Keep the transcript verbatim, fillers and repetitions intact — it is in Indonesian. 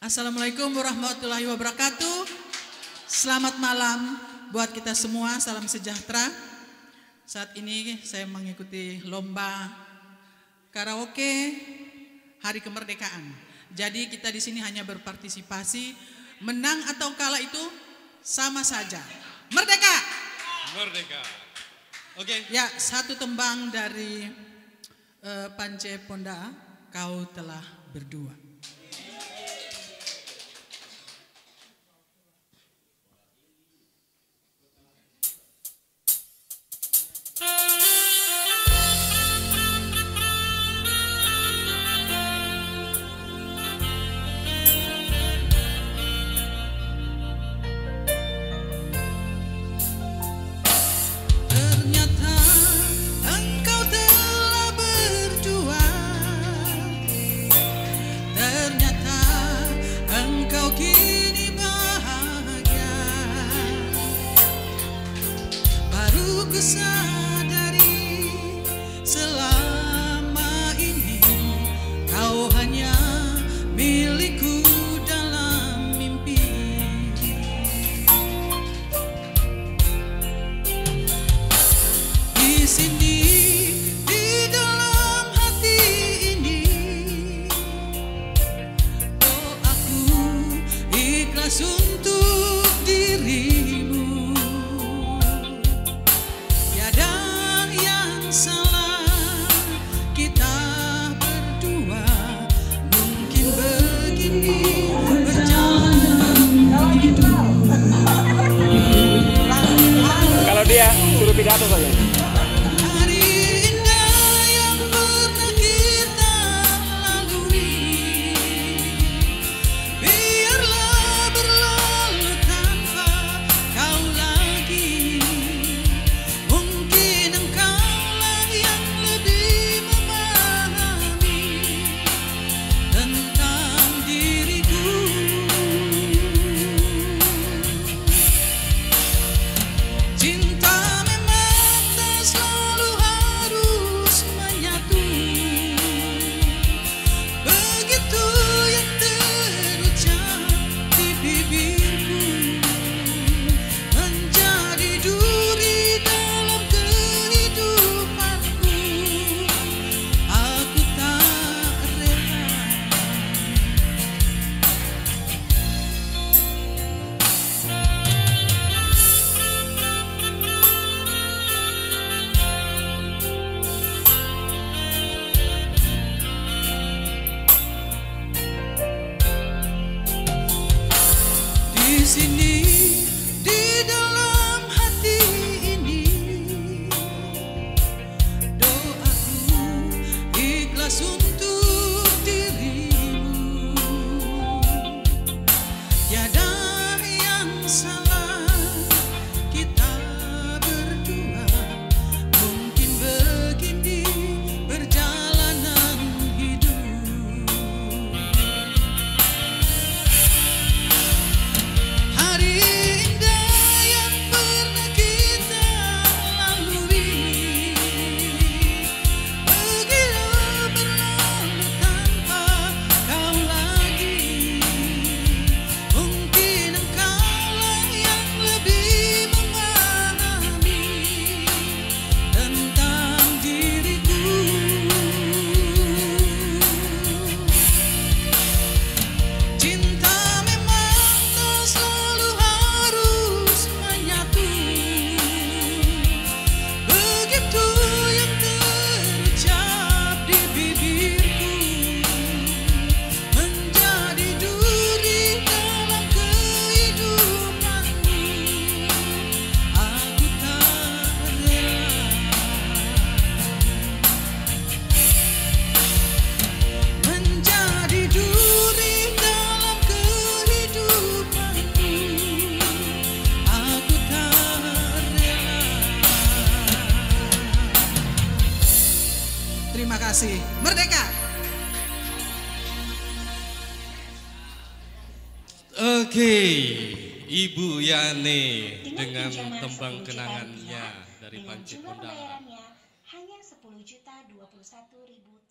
Assalamualaikum warahmatullahi wabarakatuh. Selamat malam buat kita semua, salam sejahtera. Saat ini saya mengikuti lomba karaoke Hari Kemerdekaan. Jadi kita di sini hanya berpartisipasi, menang atau kalah itu sama saja. Merdeka! Merdeka. Oke. Okay. Ya, satu tembang dari uh, Pance Ponda, Kau Telah Berdua. Sadari selama ini kau hanya milikku dalam mimpi. Di sini di dalam hati ini doaku ikhlas untuk dirimu. Salah kita berdua, mungkin begini perjalanan hidup. Kalau dia suruh pidato saja. Hari indah yang pernah kita lalui, biarlah berlalu tanpa kau lagi. Mungkin engkau di sini di dalam hati ini doaku ikhlas untuk dirimu. Tiada yang salah kita berdua, mungkin begini perjalanan hidup. Hari indah yang pernah kita lalui, begitu berlalu tanpa kau lagi. Mungkin engkaulah yang lebih memahami tentang diriku. Cinta memang tak selalu harus menyatu, begitu yang terucap di bibirku, menjadi duri dalam kehidupanmu. Aku tak rela menjadi duri dalam kehidupanmu. Aku tak rela. Terima kasih. Merdeka. Oke, Ibu Yani dengan tembang kenangannya dari Pance Ponda. Pembayarannya hanya sepuluh juta dua puluh satu ribu